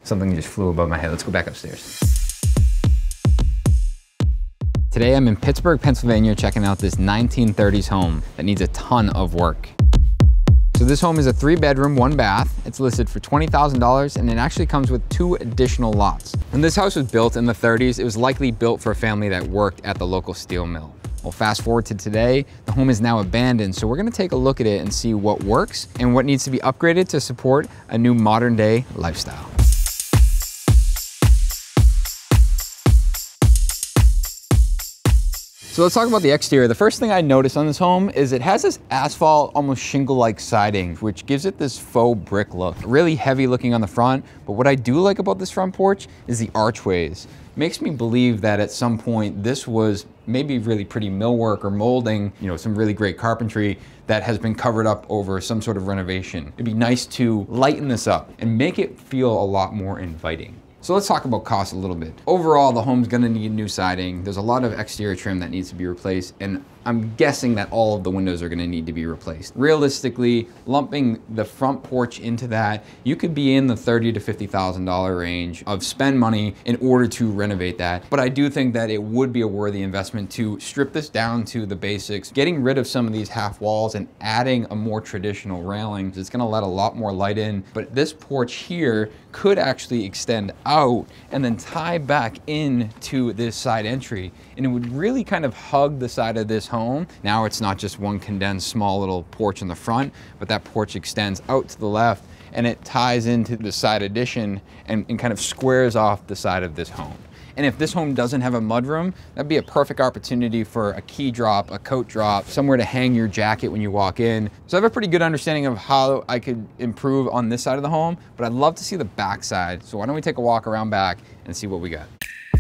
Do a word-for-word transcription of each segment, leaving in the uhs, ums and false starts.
Something just flew above my head. Let's go back upstairs. Today I'm in Pittsburgh, Pennsylvania, checking out this nineteen thirties home that needs a ton of work. So this home is a three bedroom, one bath. It's listed for twenty thousand dollars and it actually comes with two additional lots. When this house was built in the thirties, it was likely built for a family that worked at the local steel mill. Well, fast forward to today, the home is now abandoned, so we're gonna take a look at it and see what works and what needs to be upgraded to support a new modern day lifestyle. So let's talk about the exterior. The first thing I noticed on this home is it has this asphalt, almost shingle-like siding, which gives it this faux brick look. Really heavy looking on the front, but what I do like about this front porch is the archways. Makes me believe that at some point this was maybe really pretty millwork or molding, you know, some really great carpentry that has been covered up over some sort of renovation. It'd be nice to lighten this up and make it feel a lot more inviting. So let's talk about cost a little bit. Overall, the home's gonna need new siding. There's a lot of exterior trim that needs to be replaced, and I'm guessing that all of the windows are gonna need to be replaced. Realistically, lumping the front porch into that, you could be in the thirty to fifty thousand dollar range of spend money in order to renovate that. But I do think that it would be a worthy investment to strip this down to the basics, getting rid of some of these half walls and adding a more traditional railing. It's gonna let a lot more light in, but this porch here could actually extend out and then tie back into this side entry, and it would really kind of hug the side of this home. Now it's not just one condensed small little porch in the front, but that porch extends out to the left and it ties into the side addition and, and kind of squares off the side of this home. And if this home doesn't have a mudroom, that'd be a perfect opportunity for a key drop, a coat drop, somewhere to hang your jacket when you walk in. So I have a pretty good understanding of how I could improve on this side of the home, but I'd love to see the back side. So why don't we take a walk around back and see what we got.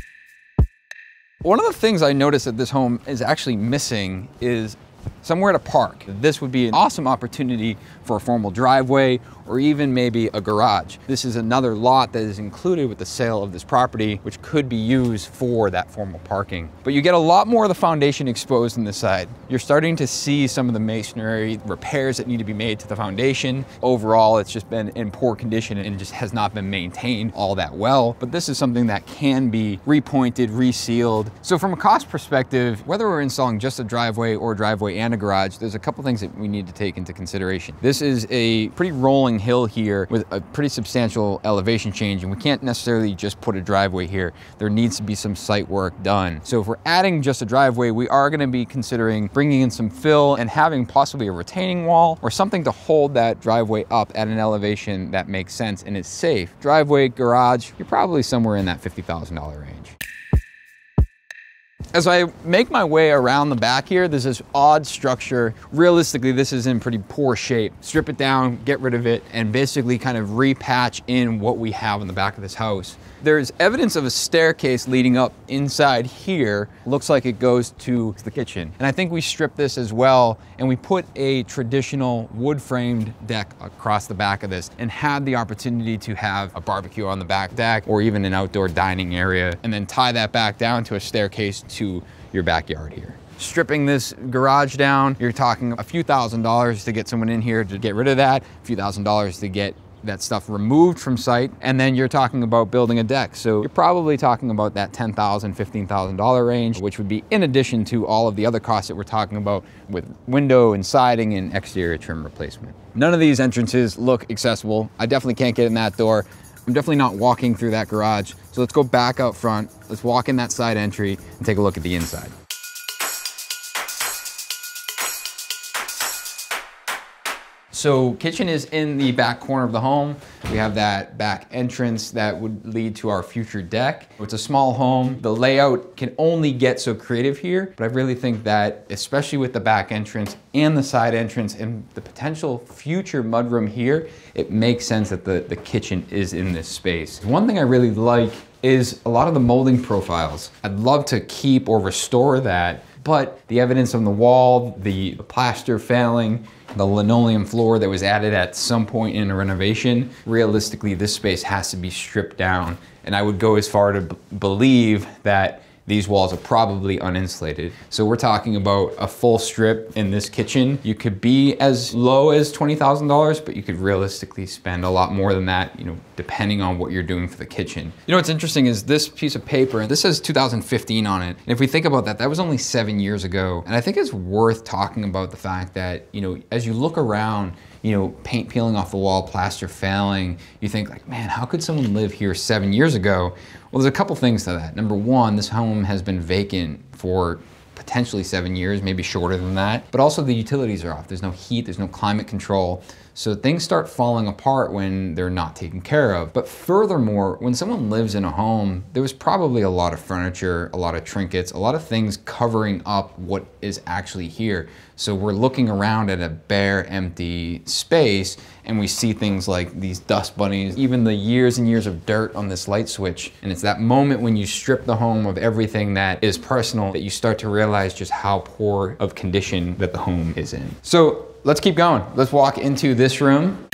One of the things I noticed that this home is actually missing is somewhere to park. This would be an awesome opportunity for a formal driveway or even maybe a garage. This is another lot that is included with the sale of this property, which could be used for that formal parking. But you get a lot more of the foundation exposed on this side. You're starting to see some of the masonry repairs that need to be made to the foundation. Overall, it's just been in poor condition and just has not been maintained all that well. But this is something that can be repointed, resealed. So from a cost perspective, whether we're installing just a driveway or a driveway and a garage, there's a couple things that we need to take into consideration. This is a pretty rolling hill here with a pretty substantial elevation change, and we can't necessarily just put a driveway here. There needs to be some site work done. So if we're adding just a driveway, we are going to be considering bringing in some fill and having possibly a retaining wall or something to hold that driveway up at an elevation that makes sense and is safe. Driveway, garage, you're probably somewhere in that fifty thousand dollar range. As I make my way around the back here, there's this odd structure. Realistically, this is in pretty poor shape. Strip it down, get rid of it, and basically kind of repatch in what we have in the back of this house. There's evidence of a staircase leading up inside here. Looks like it goes to the kitchen. And I think we stripped this as well, and we put a traditional wood-framed deck across the back of this and had the opportunity to have a barbecue on the back deck or even an outdoor dining area, and then tie that back down to a staircase to your backyard here. Stripping this garage down, you're talking a few thousand dollars to get someone in here to get rid of that, a few thousand dollars to get that stuff removed from site, and then you're talking about building a deck. So you're probably talking about that ten thousand dollars, fifteen thousand dollar range, which would be in addition to all of the other costs that we're talking about with window and siding and exterior trim replacement. None of these entrances look accessible. I definitely can't get in that door. I'm definitely not walking through that garage. So let's go back out front. Let's walk in that side entry and take a look at the inside. So kitchen is in the back corner of the home. We have that back entrance that would lead to our future deck. It's a small home. The layout can only get so creative here, but I really think that, especially with the back entrance and the side entrance and the potential future mudroom here, it makes sense that the, the kitchen is in this space. One thing I really like is a lot of the molding profiles. I'd love to keep or restore that, but the evidence on the wall, the plaster failing, the linoleum floor that was added at some point in a renovation, realistically, this space has to be stripped down. And I would go as far to b- believe that these walls are probably uninsulated. So we're talking about a full strip in this kitchen. You could be as low as twenty thousand dollars, but you could realistically spend a lot more than that, you know, depending on what you're doing for the kitchen. You know what's interesting is this piece of paper, this says two thousand fifteen on it. And if we think about that, that was only seven years ago. And I think it's worth talking about the fact that, you know, as you look around, you know, paint peeling off the wall, plaster failing, you think like, man, how could someone live here seven years ago? Well, there's a couple things to that. Number one, this home has been vacant for potentially seven years, maybe shorter than that, but also the utilities are off. There's no heat, there's no climate control. So things start falling apart when they're not taken care of. But furthermore, when someone lives in a home, there was probably a lot of furniture, a lot of trinkets, a lot of things covering up what is actually here. So we're looking around at a bare, empty space, and we see things like these dust bunnies, even the years and years of dirt on this light switch. And it's that moment when you strip the home of everything that is personal that you start to realize just how poor of condition that the home is in. So let's keep going. Let's walk into this room.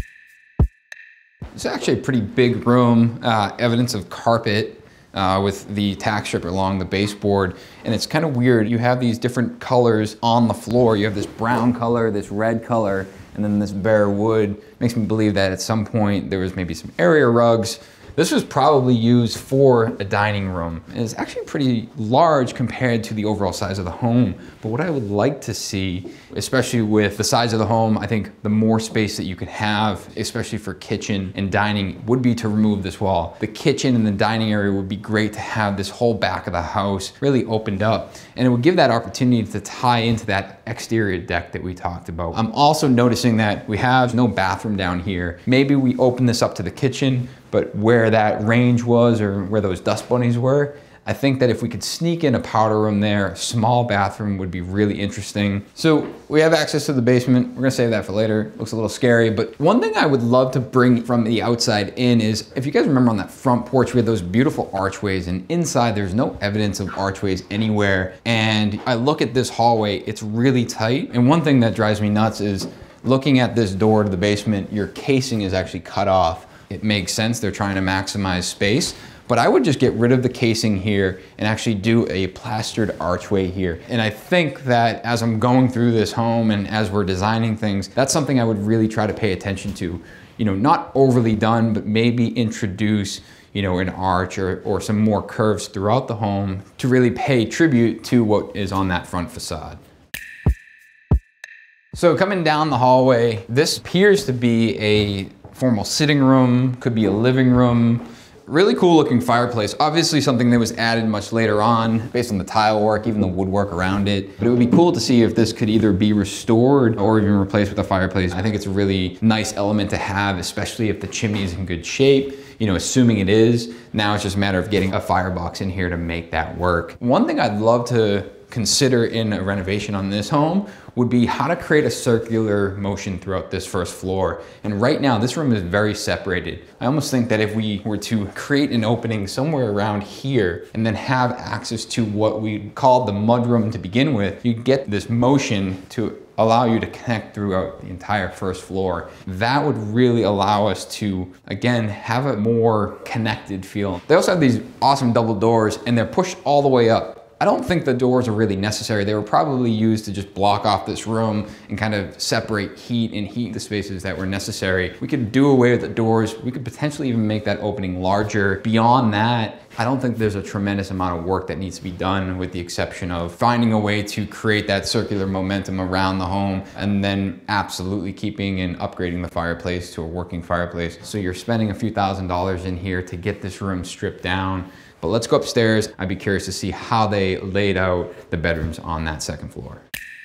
It's actually a pretty big room, uh, evidence of carpet. Uh, with the tack strip along the baseboard. And it's kind of weird. You have these different colors on the floor. You have this brown color, this red color, and then this bare wood. Makes me believe that at some point there was maybe some area rugs. This was probably used for a dining room. And it's actually pretty large compared to the overall size of the home. But what I would like to see, especially with the size of the home, I think the more space that you could have, especially for kitchen and dining, would be to remove this wall. The kitchen and the dining area would be great to have this whole back of the house really opened up. And it would give that opportunity to tie into that exterior deck that we talked about. I'm also noticing that we have no bathroom down here. Maybe we open this up to the kitchen, but where that range was or where those dust bunnies were, I think that if we could sneak in a powder room there, a small bathroom would be really interesting. So we have access to the basement. We're gonna save that for later. Looks a little scary, but one thing I would love to bring from the outside in is, if you guys remember on that front porch, we had those beautiful archways, and inside there's no evidence of archways anywhere. And I look at this hallway, it's really tight. And one thing that drives me nuts is looking at this door to the basement, your casing is actually cut off. It makes sense, they're trying to maximize space, but I would just get rid of the casing here and actually do a plastered archway here. And I think that as I'm going through this home and as we're designing things, that's something I would really try to pay attention to. You know, not overly done, but maybe introduce, you know, an arch or, or some more curves throughout the home to really pay tribute to what is on that front facade. So coming down the hallway, this appears to be a formal sitting room, could be a living room. Really cool looking fireplace. Obviously something that was added much later on based on the tile work, even the woodwork around it. But it would be cool to see if this could either be restored or even replaced with a fireplace. I think it's a really nice element to have, especially if the chimney is in good shape. You know, assuming it is, now it's just a matter of getting a firebox in here to make that work. One thing I'd love to consider in a renovation on this home would be how to create a circular motion throughout this first floor. And right now, this room is very separated. I almost think that if we were to create an opening somewhere around here and then have access to what we called the mudroom to begin with, you get this motion to allow you to connect throughout the entire first floor. That would really allow us to, again, have a more connected feel. They also have these awesome double doors and they're pushed all the way up. I don't think the doors are really necessary. They were probably used to just block off this room and kind of separate heat and heat the spaces that were necessary. We could do away with the doors. We could potentially even make that opening larger. Beyond that, I don't think there's a tremendous amount of work that needs to be done, with the exception of finding a way to create that circular momentum around the home and then absolutely keeping and upgrading the fireplace to a working fireplace. So you're spending a few thousand dollars in here to get this room stripped down. But let's go upstairs. I'd be curious to see how they laid out the bedrooms on that second floor.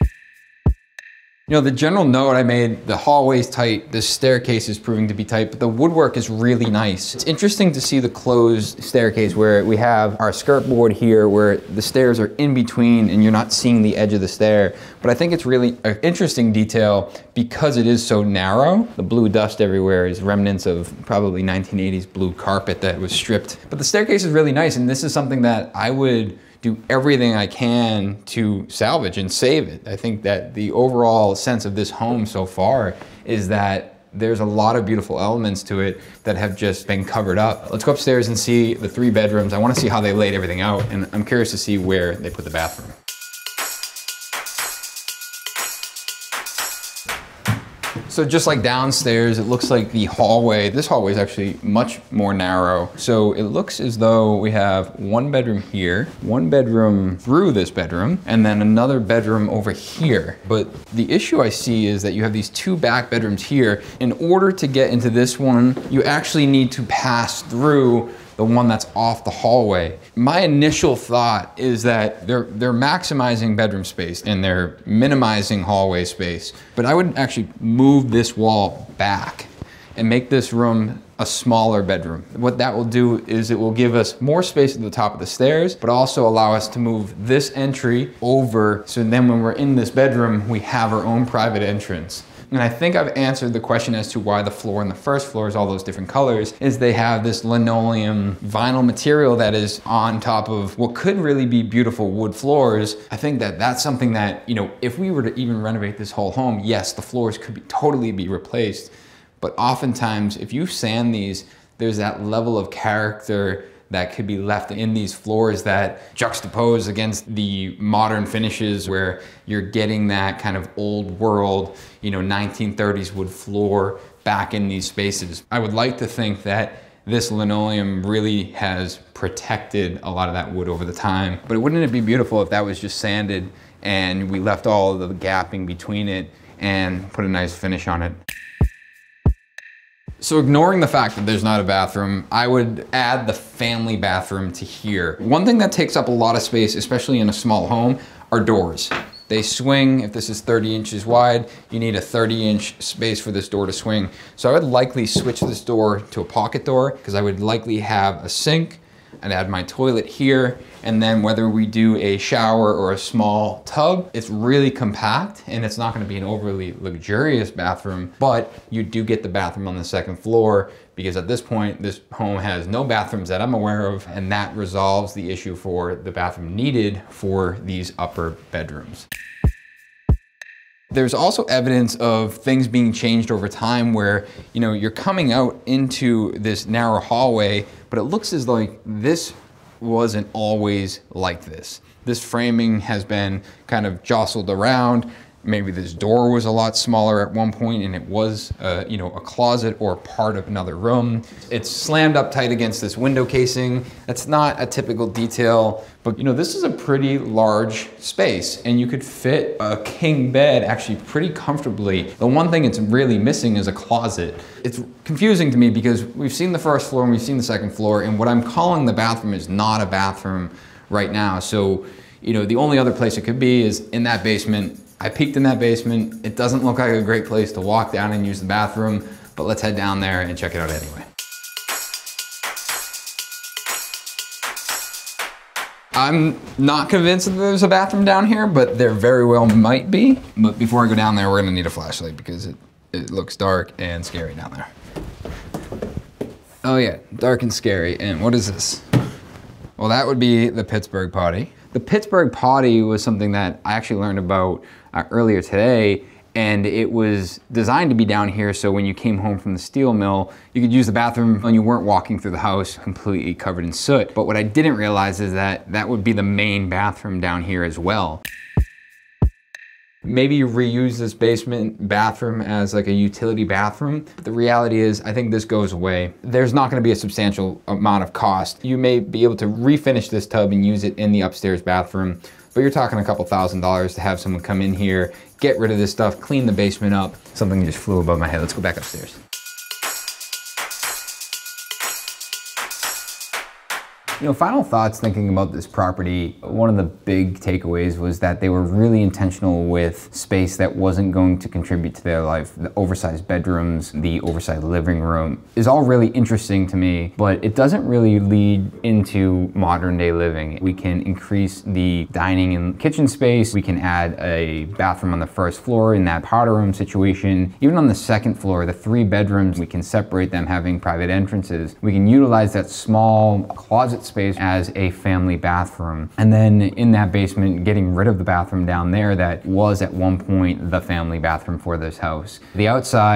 You know, the general note I made, the hallway's tight, the staircase is proving to be tight, but the woodwork is really nice. It's interesting to see the closed staircase where we have our skirt board here where the stairs are in between and you're not seeing the edge of the stair. But I think it's really an interesting detail because it is so narrow. The blue dust everywhere is remnants of probably nineteen eighties blue carpet that was stripped. But the staircase is really nice, and this is something that I would do everything I can to salvage and save it. I think that the overall sense of this home so far is that there's a lot of beautiful elements to it that have just been covered up. Let's go upstairs and see the three bedrooms. I want to see how they laid everything out, and I'm curious to see where they put the bathroom. So just like downstairs, it looks like the hallway, this hallway is actually much more narrow. So it looks as though we have one bedroom here, one bedroom through this bedroom, and then another bedroom over here. But the issue I see is that you have these two back bedrooms here. In order to get into this one, you actually need to pass through the one that's off the hallway. My initial thought is that they're they're maximizing bedroom space and they're minimizing hallway space. But I would actually move this wall back and make this room a smaller bedroom. What that will do is it will give us more space at the top of the stairs, but also allow us to move this entry over, so then when we're in this bedroom, we have our own private entrance. And I think I've answered the question as to why the floor in the first floor is all those different colors, is they have this linoleum vinyl material that is on top of what could really be beautiful wood floors. I think that that's something that, you know, if we were to even renovate this whole home, yes, the floors could be totally be replaced. But oftentimes, if you sand these, there's that level of character that could be left in these floors that juxtapose against the modern finishes where you're getting that kind of old world, you know, nineteen thirties wood floor back in these spaces. I would like to think that this linoleum really has protected a lot of that wood over the time. But wouldn't it be beautiful if that was just sanded and we left all of the gapping between it and put a nice finish on it? So ignoring the fact that there's not a bathroom, I would add the family bathroom to here. One thing that takes up a lot of space, especially in a small home, are doors. They swing. If this is thirty inches wide, you need a thirty inch space for this door to swing. So I would likely switch this door to a pocket door because I would likely have a sink. I'd add my toilet here, and then whether we do a shower or a small tub, it's really compact and it's not gonna be an overly luxurious bathroom, but you do get the bathroom on the second floor because at this point, this home has no bathrooms that I'm aware of, and that resolves the issue for the bathroom needed for these upper bedrooms. There's also evidence of things being changed over time where, you know, you're coming out into this narrow hallway, but it looks as though this wasn't always like this. This framing has been kind of jostled around. Maybe this door was a lot smaller at one point and it was, uh, you know, a closet or part of another room. It's slammed up tight against this window casing. That's not a typical detail, but you know, this is a pretty large space and you could fit a king bed actually pretty comfortably. The one thing it's really missing is a closet. It's confusing to me because we've seen the first floor and we've seen the second floor, and what I'm calling the bathroom is not a bathroom right now. So, you know, the only other place it could be is in that basement. I peeked in that basement. It doesn't look like a great place to walk down and use the bathroom, but let's head down there and check it out anyway. I'm not convinced that there's a bathroom down here, but there very well might be. But before I go down there, we're gonna need a flashlight because it, it looks dark and scary down there. Oh yeah, dark and scary. And what is this? Well, that would be the Pittsburgh potty. The Pittsburgh potty was something that I actually learned about uh, earlier today, and it was designed to be down here so when you came home from the steel mill, you could use the bathroom when you weren't walking through the house completely covered in soot. But what I didn't realize is that that would be the main bathroom down here as well. Maybe you reuse this basement bathroom as like a utility bathroom. But the reality is, I think this goes away. There's not gonna be a substantial amount of cost. You may be able to refinish this tub and use it in the upstairs bathroom, but you're talking a couple thousand dollars to have someone come in here, get rid of this stuff, clean the basement up. Something just flew above my head. Let's go back upstairs. You know, final thoughts thinking about this property, one of the big takeaways was that they were really intentional with space that wasn't going to contribute to their life. The oversized bedrooms, the oversized living room is all really interesting to me, but it doesn't really lead into modern day living. We can increase the dining and kitchen space. We can add a bathroom on the first floor in that powder room situation. Even on the second floor, the three bedrooms, we can separate them having private entrances. We can utilize that small closet space as a family bathroom. And then in that basement, getting rid of the bathroom down there that was at one point the family bathroom for this house. The outside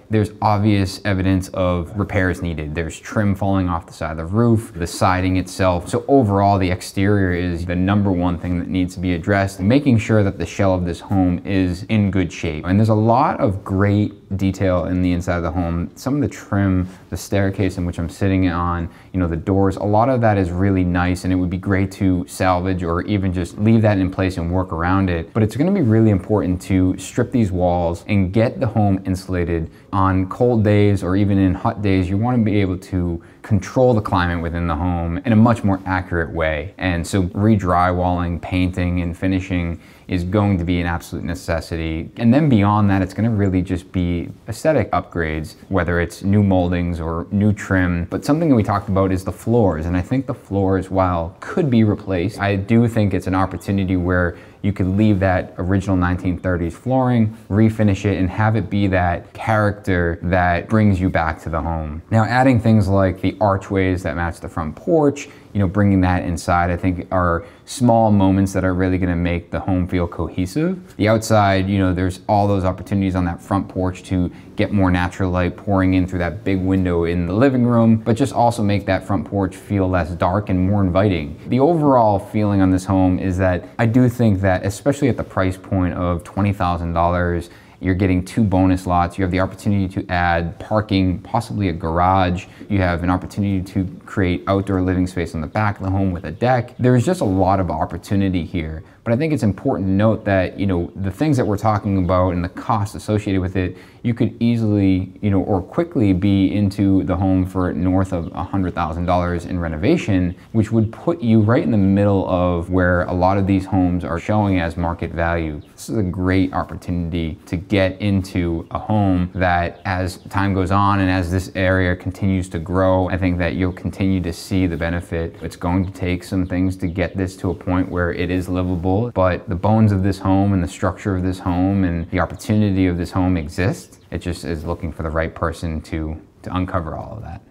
there's obvious evidence of repairs needed. There's trim falling off the side of the roof, the siding itself. So overall, the exterior is the number one thing that needs to be addressed, making sure that the shell of this home is in good shape. And there's a lot of great detail in the inside of the home. Some of the trim, the staircase in which I'm sitting on, you know, the doors, a lot of that is really nice, and it would be great to salvage or even just leave that in place and work around it. But it's gonna be really important to strip these walls and get the home insulated. On cold days or even in hot days, you wanna be able to control the climate within the home in a much more accurate way. And so re-drywalling, painting, and finishing is going to be an absolute necessity. And then beyond that, it's gonna really just be aesthetic upgrades, whether it's new moldings or new trim. But something that we talked about is the floors. And I think the floors, while could be replaced, I do think it's an opportunity where you could leave that original nineteen thirties flooring, refinish it, and have it be that character that brings you back to the home. Now, adding things like the archways that match the front porch, you know, bringing that inside, I think are small moments that are really gonna make the home feel cohesive. The outside, you know, there's all those opportunities on that front porch to get more natural light pouring in through that big window in the living room, but just also make that front porch feel less dark and more inviting. The overall feeling on this home is that I do think that, especially at the price point of twenty thousand dollars, you're getting two bonus lots. You have the opportunity to add parking, possibly a garage. You have an opportunity to create outdoor living space on the back of the home with a deck. There's just a lot of opportunity here. But I think it's important to note that, you know, the things that we're talking about and the cost associated with it, you could easily, you know, or quickly be into the home for north of one hundred thousand dollars in renovation, which would put you right in the middle of where a lot of these homes are showing as market value. This is a great opportunity to get into a home that, as time goes on and as this area continues to grow, I think that you'll continue to see the benefit. It's going to take some things to get this to a point where it is livable, but the bones of this home and the structure of this home and the opportunity of this home exist. It just is looking for the right person to, to uncover all of that.